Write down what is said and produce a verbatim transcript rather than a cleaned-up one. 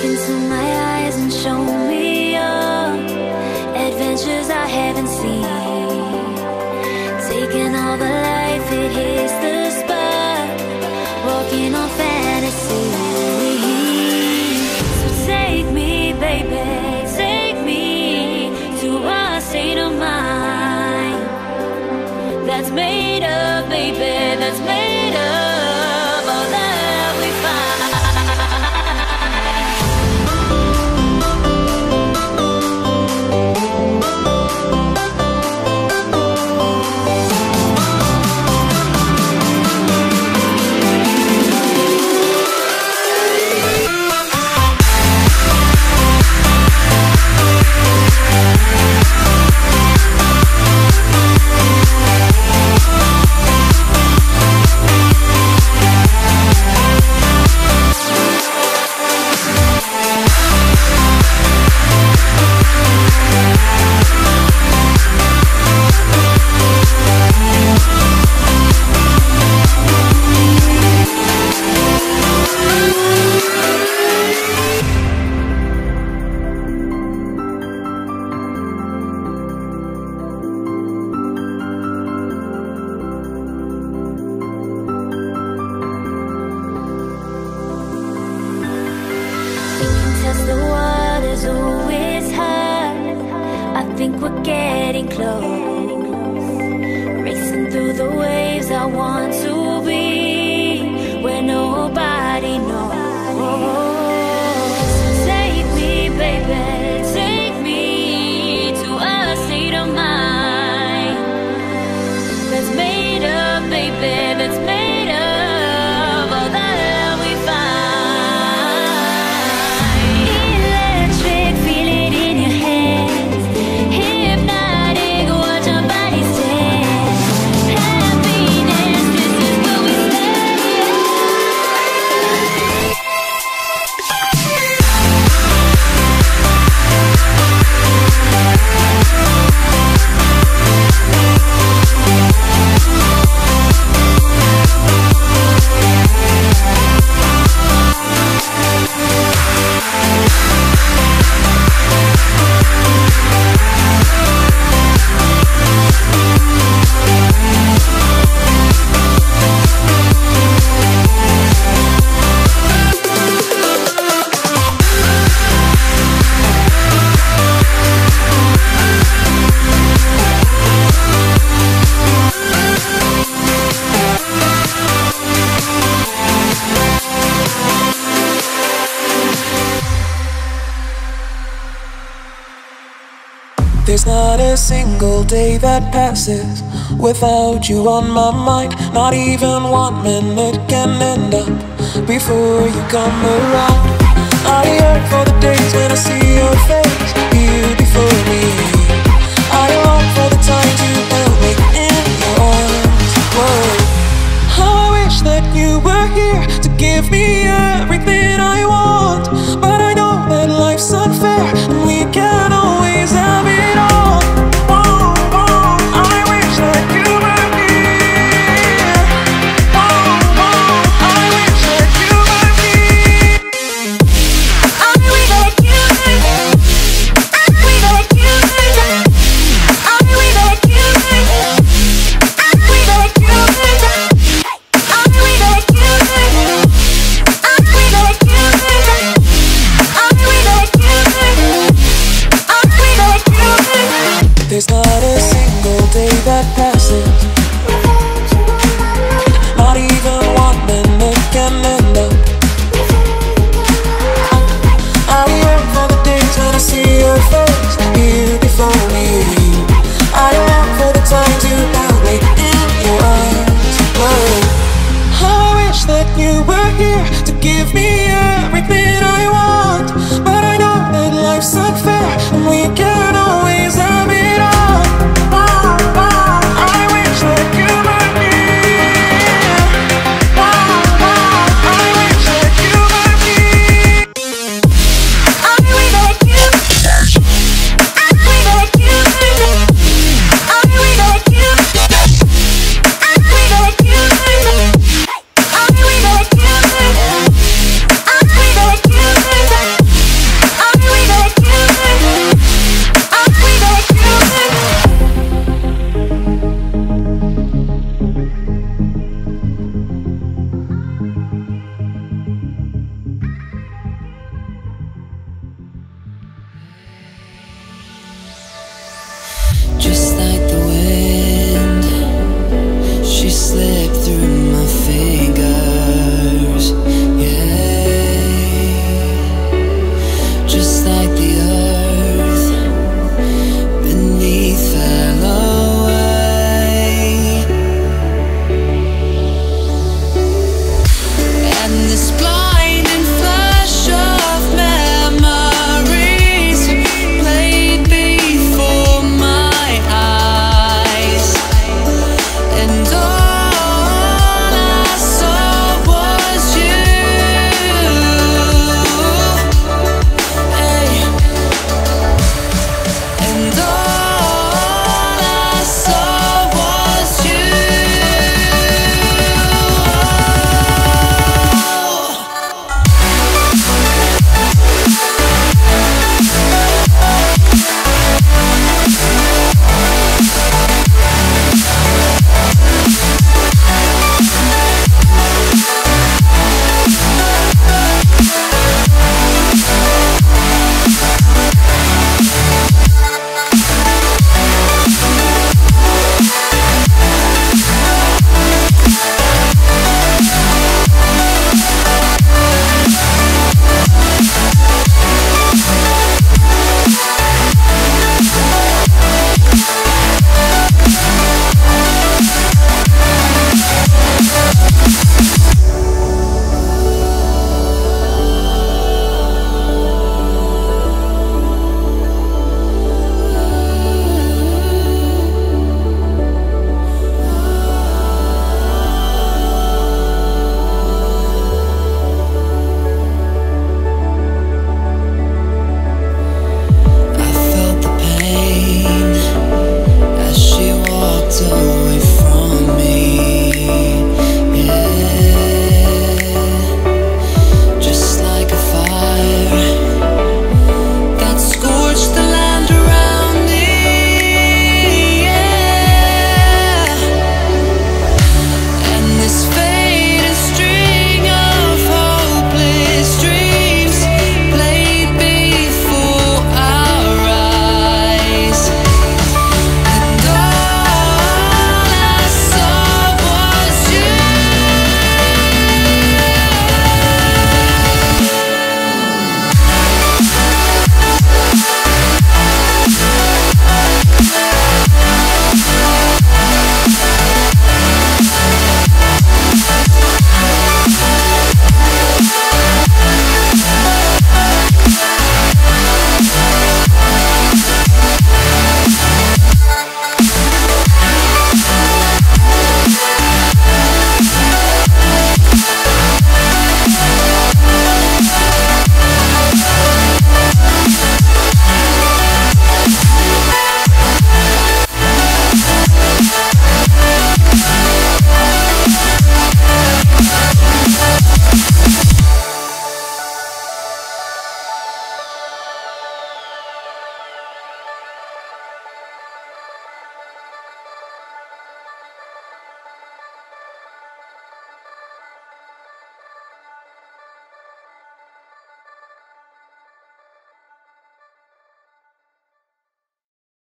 Look into my eyes and show me your adventures I haven't seen. Taking all the life, it hits the spot. Walking on fantasy. So take me, baby, take me to a state of mind that's made up, baby, that's made up all that we find. Test the waters, oh it's hard. I think we're getting close. Racing through the waves, I want to be where nobody knows. So take me, baby, take me to a state of mind that's made up, baby, that's made up all that we find. There's not a single day that passes without you on my mind. Not even one minute can end up before you come around. I yearn for the days when I see your face here before me. I long for the times you held me in your arms. Whoa. How I wish that you were here to give me